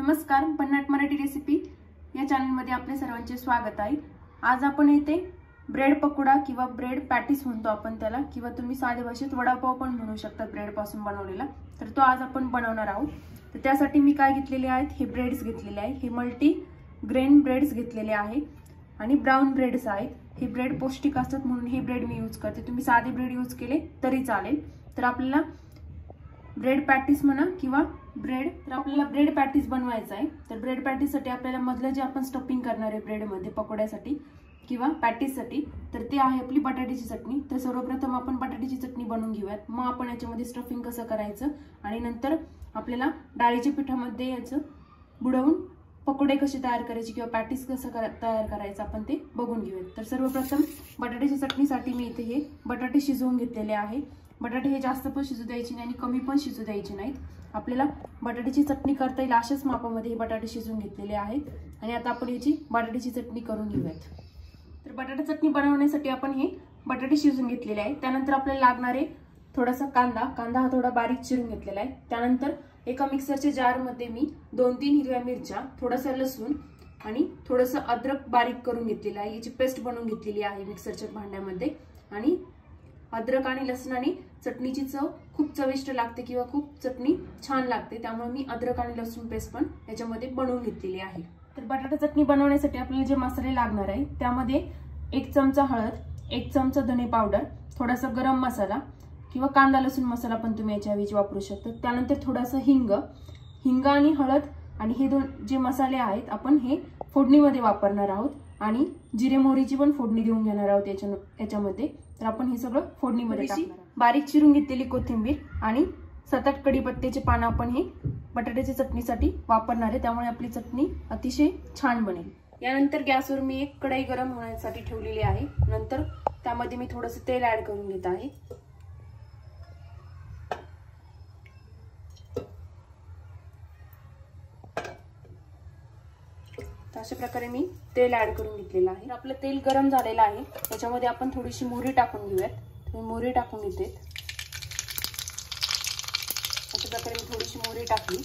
नमस्कार, भन्नाट मराठी रेसिपी या चॅनलमध्ये आपले सर्वांचे स्वागत आहे। आज आपण येथे ब्रेड पकोडा किंवा ब्रेड पॅटीस म्हणतो आपण त्याला, किंवा तुम्ही साध्या भाषेत वडापाव पण म्हणू शकता ब्रेड पासून बनवलेला। तर तो आज आपण बनवणार आहोत। तर त्यासाठी मी काय घेतलेले आहेत, हे ब्रेड्स घेतलेले आहे, हे मल्टी ग्रेन ब्रेड्स घेतलेले आहे आणि ब्राउन ब्रेड्स आहेत। हे ब्रेड पौष्टिक असतात म्हणून हे ब्रेड मी यूज करते, तुम्ही साधे ब्रेड यूज केले तरी चालेल। तर आपल्याला ब्रेड पॅटीस म्हणा किंवा ब्रेड पॅटीस बनवायचा आहे। तर ब्रेड पॅटीस साठी आपल्याला मधलं जे आपण स्टफिंग करणार आहे ब्रेड मध्ये पकोड्यासाठी किंवा पॅटीस साठी, तर ते आहे आपली बटाट्याची चटणी। तर सर्वप्रथम आपण बटाट्याची चटणी बनवून घेऊयात, मग आपण याच्यामध्ये स्टफिंग कसं करायचं आणि नंतर आपल्याला डाळीच्या पिठामध्ये याचं बुडवून पकोडे कसे तयार करायचे किंवा पॅटीस कसं तयार करायचं आपण ते बघून घेऊयात। तर सर्वप्रथम बटाट्याच्या चटणीसाठी मी इथे हे बटाटे शिजवून घेतलेले आहे। बटाटे हे जास्त पण शिजू द्यायचे नाही आणि कमी पण शिजू द्यायचे नाहीत। आपल्याला बटाट्याची चटणी करता येईल अशाच मापामध्ये हे बटाटे शिजवून घेतलेले आहेत आणि आता आपण याची बटाट्याची चटणी करून घेऊयात। तर बटाटा चटणी बनवण्यासाठी आपण हे बटाटे शिजवून घेतलेले आहेत। त्यानंतर आपल्याला लागणारे थोडासा कांदा हा थोडा बारीक चिरून घेतलेला आहे। त्यानंतर एका मिक्सरच्या जार मध्ये मी 2-3 हिरव्या मिरच्या, थोडासा लसूण आणि थोडंसं अद्रक बारीक करून घेतलेलं आहे। याची पेस्ट बनवून घेतलेली आहे मिक्सरच्या भांड्यामध्ये। आणि अद्रक आणि लसणाने चटणीची चव खूप चविष्ट लागते किंवा खूप चटणी छान लागते, त्यामुळे मी अद्रक आणि लसूण पेस्ट पण याच्यामध्ये बनवून घेतलेली आहे। तर बटाटा चटणी बनवण्यासाठी आपल्याला जे मसाले लागणार आहे त्यामध्ये 1 चमचा हळद, 1 चमचा धने पावडर, थोडासा गरम मसाला किंवा कांदा लसूण मसाला पण तुम्ही याच्याऐवजी वापरू शकता। त्यानंतर थोडासा हिंग आणि हळद आणि हे दोन जे मसाले आहेत आपण हे फोडणीमध्ये वापरणार आहोत आणि जिरे मोहरीची पण फोडणी देऊन घेणार आहोत याच्यामध्ये। तर आपण हे सगळं फोडणीमध्ये टाकणार, बारीक चिरून घेतलेली कोथिंबीर आणि 7-8 कढीपत्त्याचे पानं आपण हे बटाट्याच्या चटणीसाठी वापरणार आहे, त्यामुळे आपली चटणी अतिशय छान बनेल। यानंतर गॅसवर मी एक कढई गरम होण्यासाठी ठेवलेली आहे। नंतर त्यामध्ये मी थोडंसं तेल ऍड करून घेत आहे। अशा प्रकारे मी तेल ऍड करून घेतलेलं आहे। आपलं तेल गरम झालेलं आहे, त्याच्यामध्ये आपण थोडीशी मोहरी टाकून घेऊयात। मी मोहरी टाकून घेते। अशा प्रकारे मी थोडीशी मोहरी टाकली,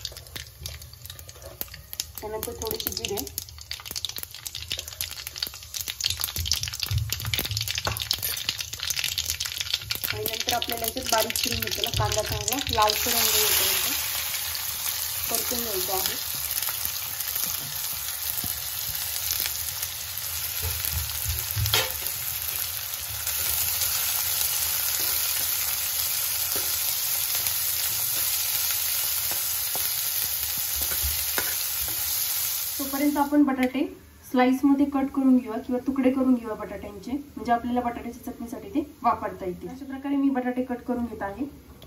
त्यानंतर थोडीशी जिरे आणि नंतर आपल्याला याच्यात बारीक चिरून घेतलेला कांदा चांगला लालसर रंग येईपर्यंत परतून घ्यायचा आहे। तोपर्यंत आपण बटाटे स्लाइस मध्ये कट करून घेऊया किंवा तुकडे करून घेऊया बटाट्यांचे, म्हणजे आपल्याला बटाट्याच्या चटणीसाठी ते वापरता येतील। अशा प्रकारे मी बटाटे कट करून घेत आहे।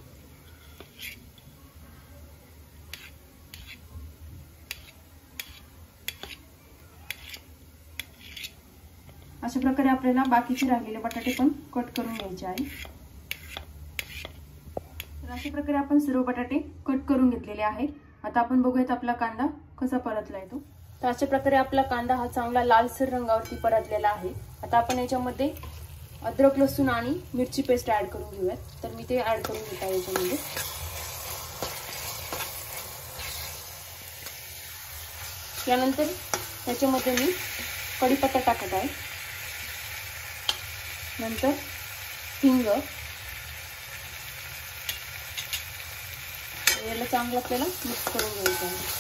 अशा प्रकारे आपल्याला बाकीचे राहिलेले बटाटे पण कट करून घ्यायचे आहे। तर अशा प्रकारे आपण सर्व बटाटे कट करून घेतलेले आहे। आता आपण बघूयात आपला कांदा कसा परतला आहे तो। तर अशा प्रकारे आपला कांदा हा चांगला लालसर रंगावरती परतलेला आहे। आता आपण याच्यामध्ये अद्रक लसूण आणि मिरची पेस्ट ऍड करून घेऊयात। तर मी ते ऍड करून घेत आहे याच्यामध्ये। यानंतर त्याच्यामध्ये मी कढीपत्ता टाकत आहे, नंतर हिंग, याला चांगलं आपल्याला मिक्स करून घ्यायचं आहे।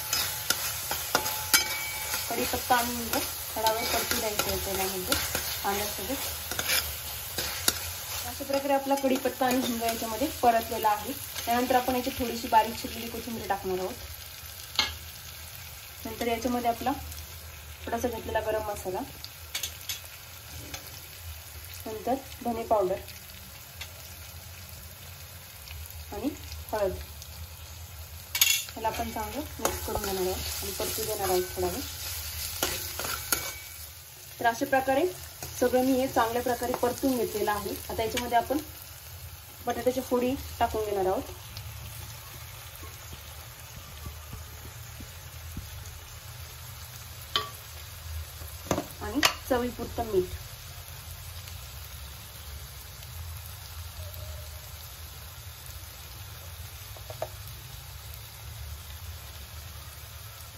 कढीपत्ता आणि हिंग थोडा वेळ परतू द्यायचं आहे तेलामध्ये कांद्यासोबत। अशा प्रकारे आपला कढीपत्ता आणि हिंग याच्यामध्ये परतलेला आहे। त्यानंतर आपण याची थोडीशी बारीक चिरलेली कोथिंबीर टाकणार आहोत। नंतर याच्यामध्ये आपला थोडासा घेतलेला गरम मसाला, नंतर धने पावडर आणि हळद, याला आपण चांगलं मिक्स करून घेणार आहोत आणि परतू देणार आहोत थोडा वेळ। तर अशा प्रकारे सगळं मी हे चांगल्या प्रकारे परतून घेतलेलं आहे। आता याच्यामध्ये आपण बटाट्याच्या फोडी टाकून घेणार आहोत आणि चवीपुरतं मीठ।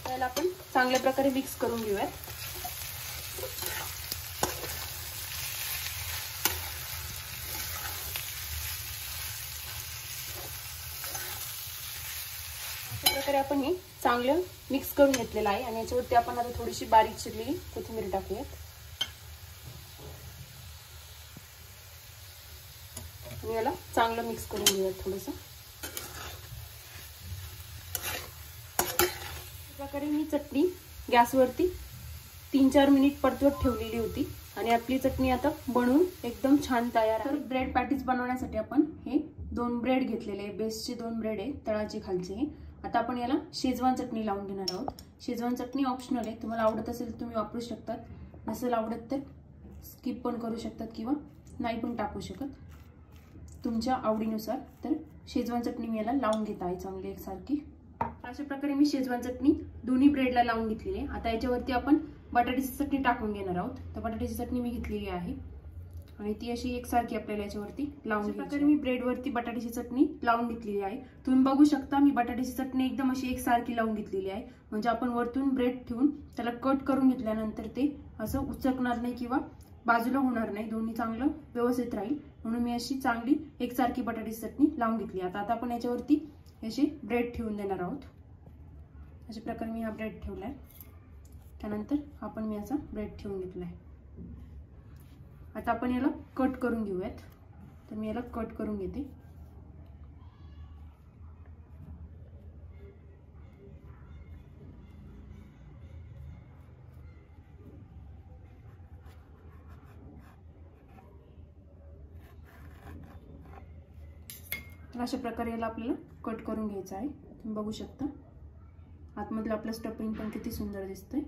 त्याला आपण चांगल्या प्रकारे मिक्स करून घेऊयात. अशा प्रकारे आपण हे चांगलं मिक्स करून घेतलेलं आहे आणि याच्यावरती आपण आता थोडीशी बारीक चिरलेली कोथिंबीर टाकूयात आणि याला चांगलं मिक्स करून घेऊयात थोडंसं. प्रकारे मी चटणी गॅसवरती 3-4 मिनिट परतवत ठेवलेली होती आणि आपली चटणी आता बनवून एकदम छान तयार आहे. ब्रेड पॅटीस बनवण्यासाठी आपण हे 2 ब्रेड घेतलेले आहे. बेसचे 2 ब्रेड आहे, तळाचे खालचे हे. आता आपण याला शेजवान चटणी लावून घेणार आहोत. शेजवान चटणी ऑप्शनल आहे, तुम्हाला आवडत असेल तर तुम्ही वापरू शकतात, नसेल आवडत तर स्किप पण करू शकतात किंवा नाही पण टाकू शकत, तुमच्या आवडीनुसार. तर शेजवान चटणी मी याला लावून घेत आहे चांगली एकसारखी. अशा प्रकारे मी शेजवान चटणी दोन्ही ब्रेडला लावून घेतलेली आहे. आता याच्यावरती आपण बटाट्याची चटणी टाकून घेणार आहोत. तर बटाट्याची चटणी मी घेतलेली आहे आणि ती अशी एकसारखी आपल्याला याच्यावरती लावून घ्यायची. प्रकारे मी ब्रेडवरती बटाट्याची चटणी लावून घेतलेली आहे. तुम्ही बघू शकता मी बटाट्याची चटणी एकदम अशी एकसारखी लावून घेतलेली आहे, म्हणजे आपण वरतून ब्रेड ठेवून त्याला कट करून घेतल्यानंतर ते असं उचकणार नाही किंवा बाजूला होणार नाही, दोन्ही चांगलं व्यवस्थित राहील म्हणून मी अशी चांगली एकसारखी बटाट्याची चटणी लावून घेतली. आता आपण याच्यावरती असे ब्रेड ठेवून देणार आहोत. अशा प्रकारे मी हा ब्रेड ठेवलाय, त्यानंतर आपण मी असा ब्रेड ठेवून घेतलाय. आता आपण याला कट करून घेऊयात. तर मी याला कट करून घेते. तर अशा प्रकारे याला आपल्याला कट करून घ्यायचं आहे. तुम्ही बघू शकता आतमधलं आपलं स्टफिंग पण किती सुंदर दिसतंय.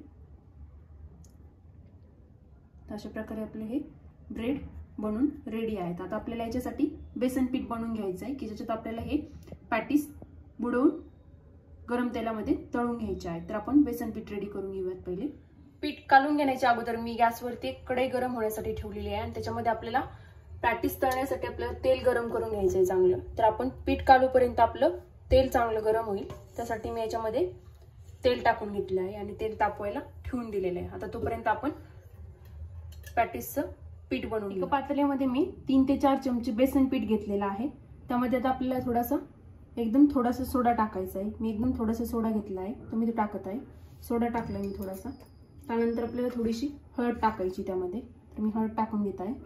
तर अशा प्रकारे आपले हे ब्रेड बनून रेडी आहेत. आता आपल्याला याच्यासाठी बेसन पीठ बनवून घ्यायचं आहे की ज्याच्यात आपल्याला हे पॅटीस बुडवून गरम तेलामध्ये तळून घ्यायचे आहे. तर आपण बेसन पीठ रेडी करून घेऊयात. पहिले पीठ कालून घेण्याच्या अगोदर मी गॅसवरती एक कढई गरम होण्यासाठी ठेवलेली आहे आणि त्याच्यामध्ये आपल्याला पॅटीस तळण्यासाठी आपल्याला तेल गरम करून घ्यायचं आहे चांगलं. तर आपण पीठ कालूपर्यंत आपलं तेल चांगलं गरम होईल त्यासाठी मी याच्यामध्ये तेल टाकून घेतलं आहे आणि तेल तापवायला ठेवून दिलेलं आहे. आता तोपर्यंत आपण पॅटीसचं पीठ बनवून घेऊ. पातेल्यामध्ये मी 3 ते 4 चमचे बेसन पीठ घेतलेलं आहे. त्यामध्ये आता आपल्याला थोडासा सोडा टाकायचा आहे. मी एकदम थोडासा सोडा घेतला आहे, तुम्ही तो टाकत आहे. सोडा टाकला मी थोडासा. त्यानंतर आपल्याला थोडीशी हळद टाकायची त्यामध्ये. तर मी हळद टाकून घेत आहे.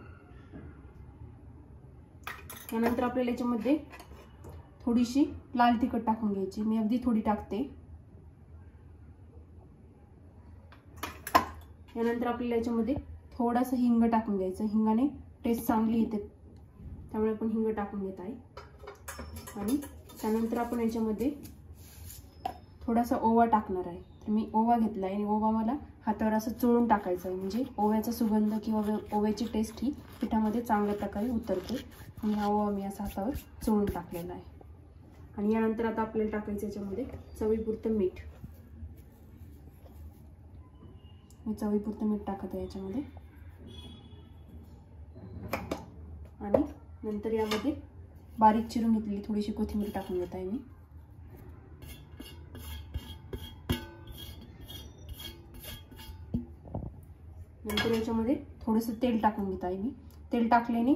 त्यानंतर आपल्याला याच्यामध्ये थोडीशी लाल तिखट टाकून घ्यायची. मी अगदी थोडी टाकते. यानंतर आपल्याला याच्यामध्ये थोडासा हिंग टाकून घ्यायचं. हिंगाने टेस्ट चांगली येते, त्यामुळे आपण हिंग टाकून घेत आहे. आणि त्यानंतर आपण याच्यामध्ये थोडासा ओवा टाकणार आहे. तर मी ओवा घेतला आहे आणि ओवा मला हातावर असं चोळून टाकायचं आहे, म्हणजे ओव्याचा सुगंध किंवा ओव्याची टेस्ट ही पिठामध्ये चांगल्या प्रकारे उतरते. आणि हा ओवा मी असा हातावर चोळून टाकलेला आहे. आणि यानंतर आता आपल्याला टाकायचं याच्यामध्ये चवीपुरतं मीठ. मी चवीपुरतं मीठ टाकत आहे याच्यामध्ये. आणि नंतर यामध्ये बारीक चिरून घेतलेली थोडीशी कोथिंबीर टाकून घेत आहे मी. नंतर याच्यामध्ये थोडंसं तेल टाकून घेत आहे मी. तेल टाकल्याने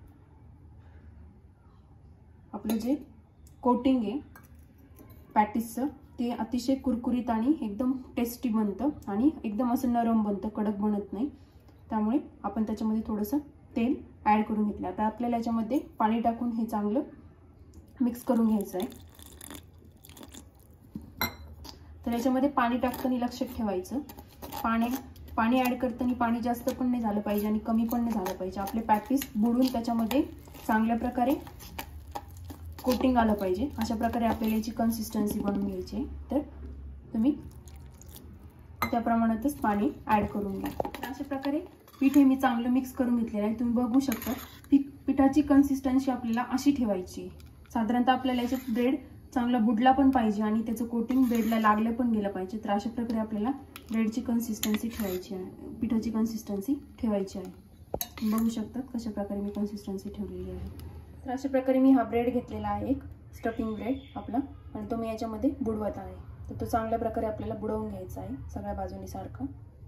आपलं जे कोटिंग आहे पॅटीसचं ते अतिशय कुरकुरीत आणि एकदम टेस्टी बनतं आणि एकदम असं नरम बनतं, कडक बनत नाही. त्यामुळे आपण त्याच्यामध्ये थोडंसं तेल ॲड करून घेतलं. आता आपल्याला याच्यामध्ये पाणी टाकून हे चांगलं मिक्स करून घ्यायचं आहे. तर याच्यामध्ये पाणी टाकताना लक्षात ठेवायचं, पाणी ॲड करताना पाणी जास्त पण नाही झालं पाहिजे आणि कमी पण नाही झालं पाहिजे. आपले पॅटीस बुडून त्याच्यामध्ये चांगल्या प्रकारे कोटिंग आलं पाहिजे. अशा प्रकारे आपल्याला याची कन्सिस्टन्सी बनवून घ्यायची आहे. तर तुम्ही त्या प्रमाणातच पाणी ॲड करून घ्या. अशा प्रकारे पीठ हे मी चांगलं मिक्स करून घेतलेलं आहे. तुम्ही बघू शकता पिठाची कन्सिस्टन्सी आपल्याला अशी ठेवायची. साधारणतः आपल्याला याच्यात ब्रेड चांगला बुडला पण पाहिजे आणि त्याचं कोटिंग ब्रेडला लागलं पण गेलं पाहिजे. तर अशा प्रकारे आपल्याला ब्रेडची कन्सिस्टन्सी ठेवायची आहे, पिठाची कन्सिस्टन्सी ठेवायची आहे. तुम्ही बघू शकता कशा प्रकारे मी कन्सिस्टन्सी ठेवलेली आहे. तर अशा प्रकारे मी हा ब्रेड घेतलेला आहे, एक स्टफिंग ब्रेड आपला, आणि तो मी याच्यामध्ये बुडवत आहे. तर तो चांगल्या प्रकारे आपल्याला बुडवून घ्यायचा आहे सगळ्या बाजूनी सारखं।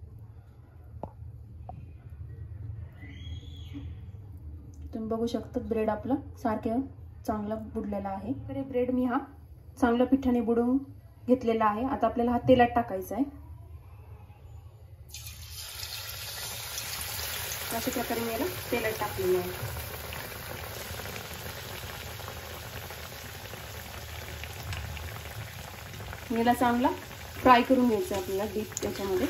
तुम्ही बघू शकता ब्रेड आपला सारखं चांगला बुडलेला आहे। तर ब्रेड मी हा चांगल्या पिठाने बुडवून घेतलेला आहे। आता आपल्याला हा तेलात टाकायचा आहे। अशा प्रकारे मी याला तेलात टाकलेलं आहे। याला चांगला फ्राय करून घ्यायचं आपल्याला डीप त्याच्यामध्ये।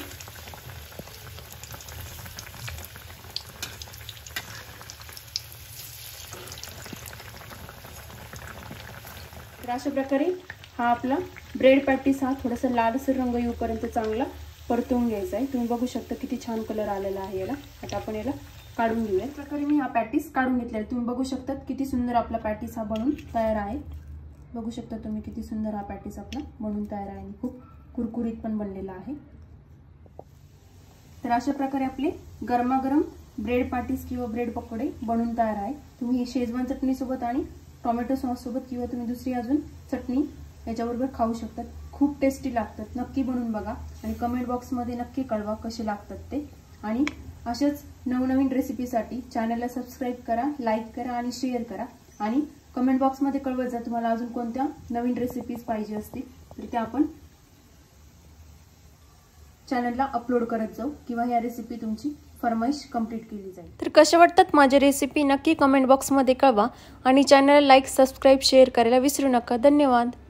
तर अशा प्रकारे हा आपला ब्रेड पॅटीस हा थोडासा लालसर रंग येऊपर्यंत चांगला परतवून घ्यायचा आहे। तुम्ही बघू शकता किती छान कलर आलेला आहे याला। आता आपण याला काढून घेऊया। अशा प्रकारे मी हा पॅटीस काढून घेतलेला आहे। तुम्ही बघू शकता किती सुंदर आपला पॅटीस हा बनून तयार आहे। बघू शकता तुम्ही किती सुंदर हा पॅटीस आपला बनून तयार आहे आणि खूप कुरकुरीत पण बनलेला आहे। तर अशा प्रकारे आपले गरमागरम ब्रेड पॅटीस किंवा ब्रेड पकोडे बनून तयार आहे। तुम्ही हे शेजवान चटणी सोबत आणि टोमॅटो सॉस सोबत किंवा तुम्ही दुसरी अजून चटणी याच्याबरोबर खाऊ शकता। खूप टेस्टी लागतात। नक्की बनवून बघा आणि कमेंट बॉक्स मध्ये नक्की कळवा कसे लागतात ते। आणि अशाच नवनवीन रेसिपीसाठी चॅनलला सबस्क्राइब करा, लाईक करा आणि शेअर करा। आणि कमेंट बॉक्स मध्ये कळवत जा तुम्हाला अजून कोणत्या नवीन रेसिपीज पाहिजे असतील तर त्या आपण चॅनलला अपलोड करत जाऊ किंवा या रेसिपी तुमची फरमाईश कंप्लीट केली जाईल। तर कशा वाटतात माझी रेसिपी नक्की कमेंट बॉक्स मध्ये कळवा आणि चॅनलला लाईक, सबस्क्राइब, शेअर करायला विसरू नका। धन्यवाद।